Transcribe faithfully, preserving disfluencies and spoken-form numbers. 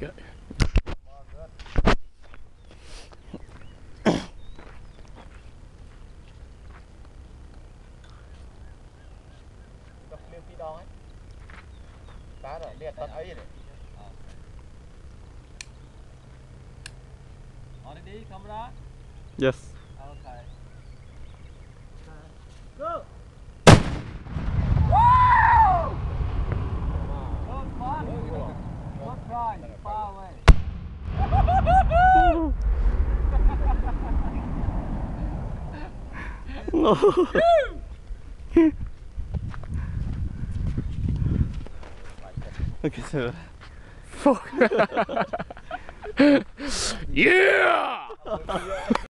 Good. Ready, camera? Yes. Okay. Go! Don't fun. Don't try. Far away. No. Okay, so. Fuck. Yeah!